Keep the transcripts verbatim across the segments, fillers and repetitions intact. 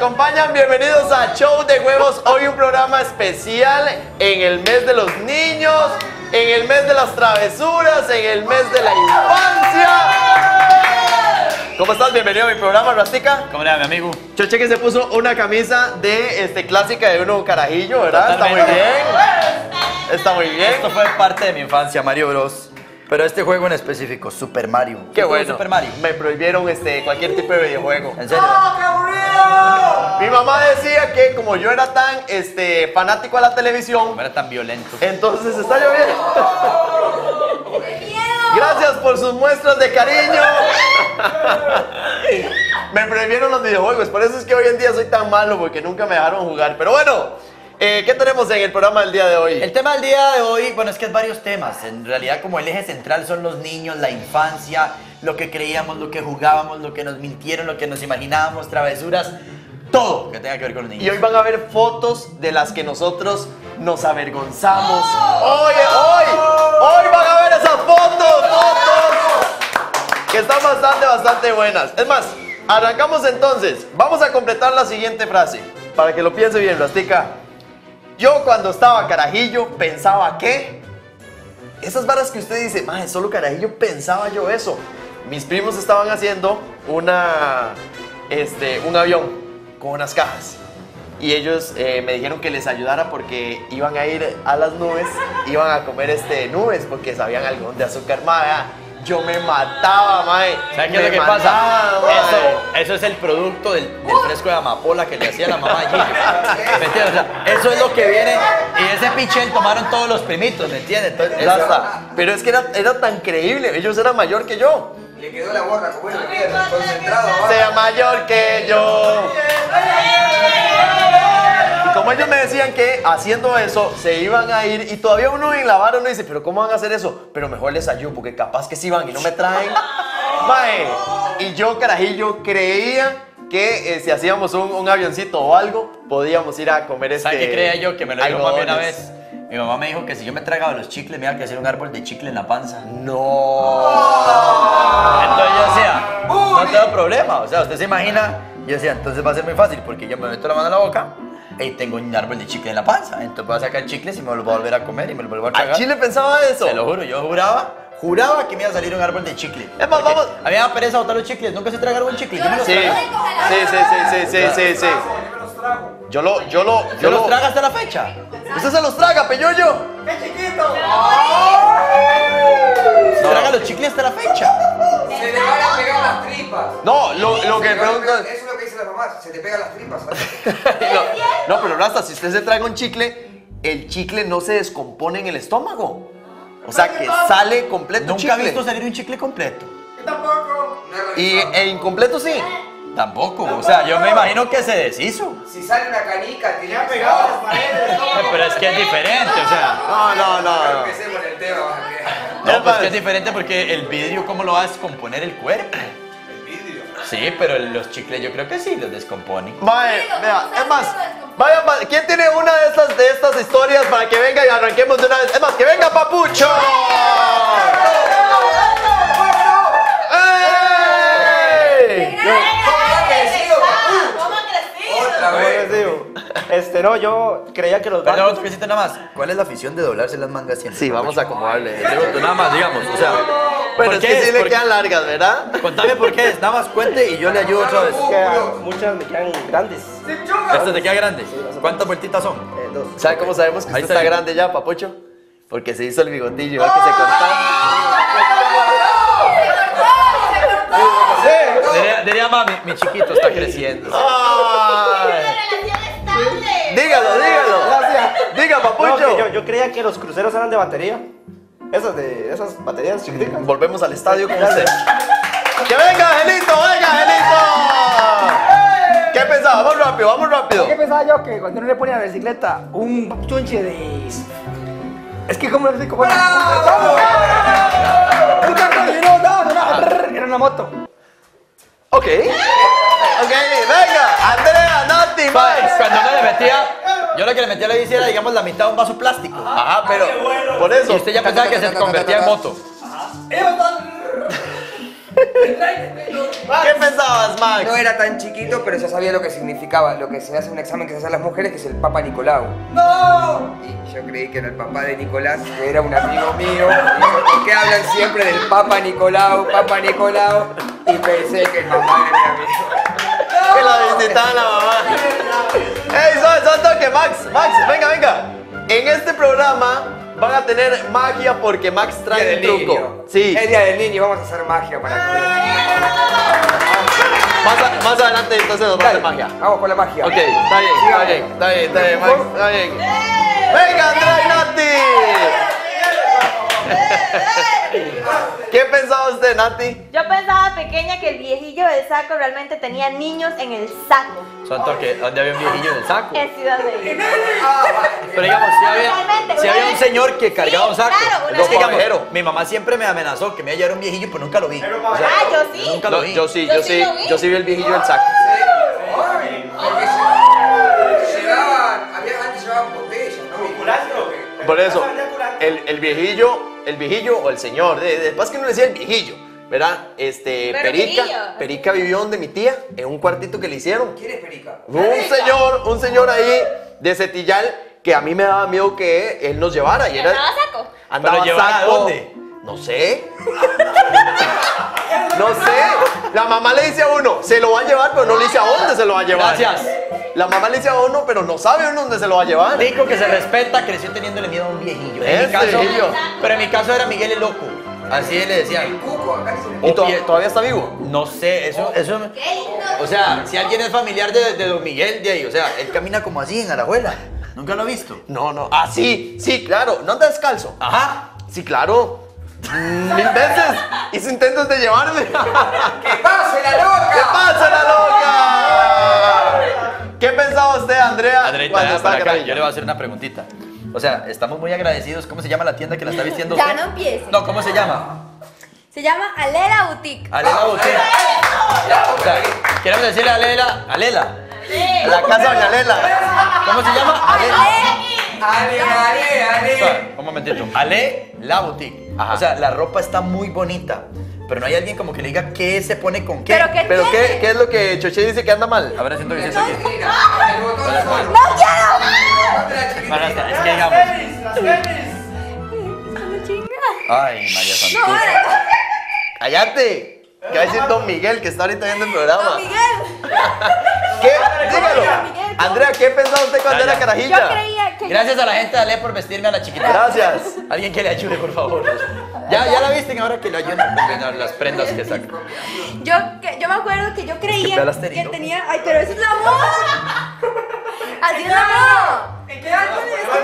acompañan, bienvenidos a Show de Huevos. Hoy un programa especial en el mes de los niños, en el mes de las travesuras, en el mes de la infancia. ¿Cómo estás? Bienvenido a mi programa, Rastica. ¿Cómo le va, mi amigo? Choche que se puso una camisa de este, clásica de uno carajillo, ¿verdad? Totalmente. Está muy bien. Está muy bien. Esto fue parte de mi infancia, Mario Bros. Pero este juego en específico, Super Mario. Qué bueno. Super Mario. Me prohibieron este, cualquier tipo de videojuego. ¿En serio? Mi mamá decía que como yo era tan este, fanático a la televisión, No era tan violento. entonces está lloviendo. Gracias por sus muestras de cariño. Me prohibieron los videojuegos, por eso es que hoy en día soy tan malo, porque nunca me dejaron jugar. Pero bueno, eh, ¿qué tenemos en el programa del día de hoy? El tema del día de hoy, bueno, es que es varios temas. En realidad, como el eje central son los niños, la infancia, lo que creíamos, lo que jugábamos, lo que nos mintieron, lo que nos imaginábamos, travesuras, todo que tenga que ver con los niños. Y hoy van a ver fotos de las que nosotros nos avergonzamos. Oye, hoy, hoy van a ver esas fotos, fotos que están bastante, bastante buenas. Es más, arrancamos entonces. Vamos a completar la siguiente frase, para que lo piense bien, Rastica. Yo cuando estaba carajillo pensaba que... Esas varas que usted dice, maje, solo carajillo pensaba yo eso. Mis primos estaban haciendo una, este, un avión con unas cajas. Y ellos eh, me dijeron que les ayudara porque iban a ir a las nubes, iban a comer este, nubes porque sabían algodón de azúcar. Maje, yo me mataba, mae. ¿Sabes qué es lo que pasa? Eso, eso es el producto del, del fresco de amapola que le hacía la mamá allí. ¿Me entiendes? O sea, eso es lo que viene. Y ese pichel tomaron todos los primitos, ¿me entiendes? Entonces, Ya eso- está. Pero es que era, era tan creíble. Ellos eran mayor que yo. Le quedó la gorra como él, concentrado. ¿va? Sea mayor que yo. Y como ellos me decían que haciendo eso se iban a ir, y todavía uno en la vara uno dice, pero ¿cómo van a hacer eso? Pero mejor les ayudo porque capaz que sí van y no me traen. Mae. Y yo, carajillo, creía que eh, si hacíamos un, un avioncito o algo, podíamos ir a comer este. ¿Sabes qué creía yo? Que me lo dijo mami una algodones. vez. Mi mamá me dijo que si yo me tragaba los chicles me iba a crecer un árbol de chicle en la panza. No. Entonces yo decía, no tengo problema. O sea, usted se imagina. Yo decía, entonces va a ser muy fácil porque yo me meto la mano en la boca y tengo un árbol de chicle en la panza. Entonces voy a sacar chicles y me los voy a volver a comer y me los vuelvo a ¿A tragar. Chile pensaba eso? Te lo juro, yo juraba, juraba que me iba a salir un árbol de chicle. Es más, Porque vamos- A mí me da pereza botar los chicles, nunca se traga algún chicle. Yo me los Sí, trago. sí, sí, sí, sí, sí, sí. Yo lo, yo lo, ¿Yo yo los lo. traga hasta la fecha? ¿Usted se los traga, peyoyo? ¡Qué chiquito! ¿Se traga los chicles hasta la fecha? Se le van a pegar las tripas. No, lo, lo que Se le van a pregunto pegar- Eso es lo que dice la mamá, se te pegan las tripas. ¿sabes? no, no, pero Rasta, si usted se traga un chicle, el chicle no se descompone en el estómago. O sea, que sale completo Nunca chicle. he visto salir un chicle completo. Tampoco. No he Y revisado. e incompleto sí. Tampoco, o sea, yo me imagino que se deshizo. Si sale una canica, tiene que pegado las paredes. Pero es que es diferente, o sea. No, no, no. no. Empecemos el tema. No, pues que es diferente porque el vidrio, ¿cómo lo va a descomponer el cuerpo? El vidrio. Sí, pero los chicles yo creo que sí los descomponen. Mae, vea, es más, vaya, ma- ¿quién tiene una de estas, de estas historias para que venga y arranquemos de una vez? Es más, que venga Papucho. ¡Ey! Otra ¿Cómo les vez. digo? Este, no, yo creía que los Perdón, bancos... otro quesito nada más. ¿Cuál es la afición de doblarse las mangas siempre? Sí, vamos a acomodarle. Pregunto, nada más, digamos, o sea. Bueno, ¿por es qué que sí es? le ¿Por qué? quedan largas, ¿verdad? Contame por qué es, nada más cuente y yo le ayudo otra vez. que muchas me quedan grandes. ¿Esto te queda grande? ¿Cuántas vueltitas son? Eh, dos. ¿Sabe cómo sabemos que Ahí usted está está el- grande ya, Papucho? Porque se hizo el bigotillo, ¿verdad? Que se cortó. Diría, diría mami, mi chiquito está creciendo. Ay. Dígalo, dígalo. Gracias. Diga, No, Papucho. que yo, yo creía que los cruceros eran de batería. Esas de esas baterías chiquiticas. Volvemos al estadio con usted. ¡Que venga, Angelito! ¡Venga, Angelito! ¿Qué pensaba? Vamos rápido, vamos rápido. ¿Qué pensaba yo? Que cuando uno le ponía a la bicicleta un chunche de... Es que como le explico, bueno, un cartón y no, no, no, no, era una moto. Ok. Ok, venga. Andrea, Nati, Mae, Max. Cuando uno le metía, yo lo que le metía a la bici era, digamos, la mitad de un vaso plástico. Ajá, pero por eso. Y usted ya pensaba que se convertía en moto. ¿Qué pensabas, Max? No era tan chiquito, pero ya sabía lo que significaba, lo que se hace un examen que se hace a las mujeres, que es el Papa Nicolau. ¡No! Y yo creí que era el papá de Nicolás, que era un amigo mío. Y yo, ¿por qué hablan siempre del Papa Nicolau, Papa Nicolau? Y pensé que el papá era mi amigo. Que la visitaban la mamá. ¡Ey, son, son toque, Max! Max, venga, venga. En este programa van a tener magia porque Max Día trae del un truco. niño. Sí. Es Día del Niño, vamos a hacer magia para que... Más, a- más adelante entonces nos va a hacer magia. Vamos con la magia. Ok, está bien, está bien, está bien, está bien, Max, está bien. ¡Venga, Andrea y Nati! ¿Qué pensaba usted, Nati? Yo pensaba pequeña que el viejillo del saco realmente tenía niños en el saco. Son toque, ¿dónde había un viejillo del saco? En Ciudad de Pero digamos, si había, Realmente, si había un realmente. señor que cargaba Sí, un saco. claro, una Es que, vez. digamos, mi mamá siempre me amenazó que me iba a llevar un viejillo, pero nunca lo vi. O sea, Ah, yo sí. Nunca lo No, vi. yo sí, Yo yo sí sí, lo vi. yo sí vi el viejillo del saco. Porque se- llevaban, había, antes llevaban botellas, ¿no? Por eso, el, el viejillo, el viejillo o el señor, de, de, pasa que no le decía el viejillo, ¿verdad? Este, Pero Perica, viejillo. Perica vivió donde mi tía, en un cuartito que le hicieron. ¿Quién es Perica? Un señor, un señor ahí de Setillal que a mí me daba miedo que él nos llevara. Y era, ¿Andaba saco? andaba ¿Pero llevara a saco. dónde? No sé. No sé. La mamá le dice a uno, se lo va a llevar, pero no le dice a dónde se lo va a llevar. Gracias. La mamá le dice a uno, pero no sabe uno dónde se lo va a llevar. Rico que se respeta, creció teniéndole miedo a un viejillo. En Ese mi caso, viejillo. pero en mi caso era Miguel el Loco. Así le decían. Cuco, acá se le... ¿Y to- todavía está vivo? No sé, eso, eso. O sea, si alguien es familiar de, de Don Miguel, de ahí, o sea, él camina como así en Arajuela. ¿Nunca lo ha visto? No, no. Ah, sí, sí, claro. ¿No anda descalzo? Ajá. Sí, claro. Mm, Mil veces. Hizo intentos de llevarme. ¡Que pase la loca! ¿Qué pasa, la loca? ¿Qué pensaba usted, Andrea? Andreita, cuando para estaba acá, carajilla? yo le voy a hacer una preguntita. O sea, estamos muy agradecidos. ¿Cómo se llama la tienda que la está vistiendo Ya usted? no empiece. No, ¿cómo se llama? Se llama Alela Boutique. Alela Boutique. O sea, queremos decirle a Alela, Alela. La casa Doña Lela. ¿Cómo se llama? Alela. Ale, ale, ale. Suave, un momentito. Ale la boutique. Ajá. O sea, la ropa está muy bonita. Pero no hay alguien como que le diga qué se pone con qué. ¿Pero qué ¿Pero tiene? qué, qué es lo que Choche dice que anda mal? A ver, siento que siento aquí. Mira, el botón de sol. ¡No quiero! El botón de la chiquitina. Bueno, está, es que digamos. Ay, María No, Santísima. vale. ¡Cállate! ¿Qué va a decir Don Miguel que está ahorita viendo el programa? Don Miguel. ¿Qué? Dígalo. Don Miguel, ¿cómo? Andrea, ¿qué pensaba usted cuando Ya, era ya. carajilla? Yo creía que... Gracias a la gente de Ale por vestirme a la chiquita. Gracias. Alguien que le ayude, por favor. Ya, ya la visten, ahora que le ayuden a combinar las prendas que sacan. Yo, que, yo me acuerdo que yo creía vea las que tenis, ¿no? tenía... Ay, pero eso es la moda. Así es la moda. ¿En qué año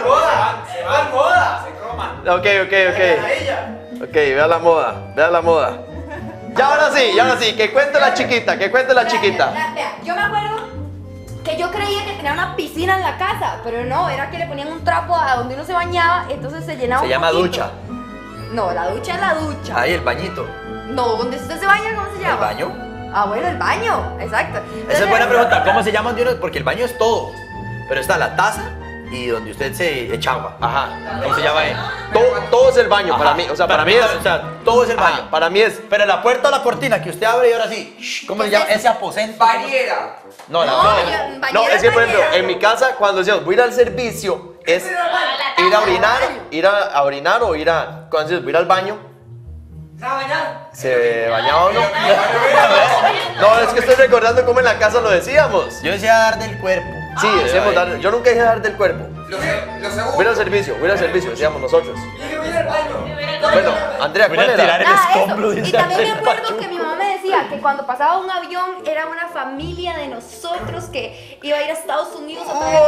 Ok, ok, ok. Ok, vea la moda, vea la moda. Ya ahora sí, ya ahora sí, que cuente la chiquita, que cuente la chiquita. Vea, yo me acuerdo que yo creía que tenía una piscina en la casa, pero no, era que le ponían un trapo a donde uno se bañaba, entonces se llenaba Se un llama poquito. ducha. No, la ducha es la ducha. Ahí, el bañito. No, donde usted se baña, ¿cómo se llama? ¿El baño? Ah, bueno, el baño, exacto. Esa es buena pregunta. ¿Cómo se llama? Porque el baño es todo. Pero está la taza y donde usted se echa agua. Ajá. ¿Cómo se llama ahí? Todo, todo es el baño Ajá. para mí, o sea, para, mí es, O sea, todo es el baño. Ajá, para mí es, Pero la puerta o la cortina que usted abre y ahora sí. shh, ¿Cómo se llama? Ese aposento. Bañera. No, la No, no, yo- no, bañera es que por ejemplo, bañera. en mi casa cuando decíamos voy a ir al servicio es ir a orinar, ir a, a orinar o ir a, cuando decíamos voy a ir al baño. ¿Se bañaba o no? No, es que estoy recordando cómo en la casa lo decíamos. Yo decía dar del cuerpo. Sí, decíamos dar, yo nunca dije dar del cuerpo. Lo, se- lo segundo. Voy a ir al servicio, voy a ir al servicio, decíamos nosotros. Bueno, Andrea, Voy ¿cuál a era? tirar el Ah, escombro. eso. Y dice también me Andrea acuerdo Pachuca. que mi mamá me decía que cuando pasaba un avión era una familia de nosotros que iba a ir a Estados Unidos a traer.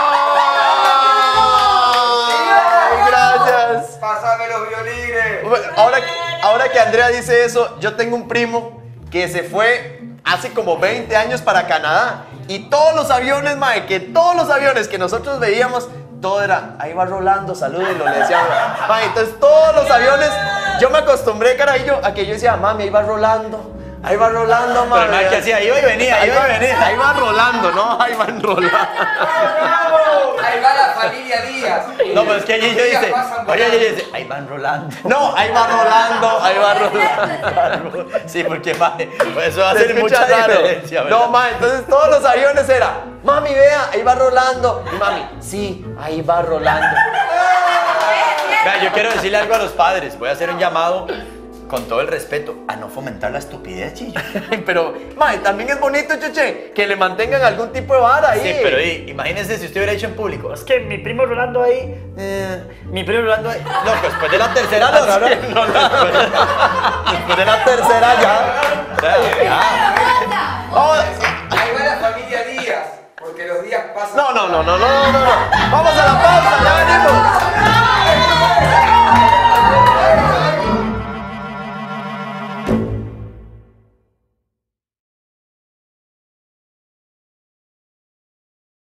¡Ay, gracias! Pásame los violines. Bueno, Ahora, que- ahora que Andrea dice eso, yo tengo un primo que se fue hace como veinte años para Canadá. Y todos los aviones, mae, que todos los aviones que nosotros veíamos, todo era, ahí va Rolando, salúdenlo, le decíamos. Mae, entonces todos los aviones, yo me acostumbré, carajillo, a que yo decía, mami, ahí va Rolando, Ahí va rolando, Pero el mami. man que hacía, iba y venía, iba y venía. Ahí va rolando, ¿no? Ahí va rolando. Ahí va la familia Díaz. No, pero es que allí yo Los días dice, pasan oye, volando. ella dice, ahí van rolando. No, ahí va rolando, ahí va rolando. Sí, porque mae, pues eso va a Se hacer escucha mucha raro. diferencia, ¿verdad? No, ma, entonces todos los aviones era, mami, vea, ahí va rolando. Y mami, sí, ahí va rolando. Vea, yo quiero decirle algo a los padres. Voy a hacer un llamado con todo el respeto a no fomentar la estupidez, chillo. Pero, ma, también es bonito, Chuche, que le mantengan algún tipo de vara ahí. Sí, pero y, imagínese si usted hubiera dicho en público, es que mi primo Rolando ahí, eh, mi primo Rolando ahí. No, pues después de la tercera lo ¿no? Después de la tercera ya. O sea, ya. Oh, Ahí va la familia Díaz. Porque los días pasan. no, no, no, no, no, no, no. Vamos a la pausa, ya venimos.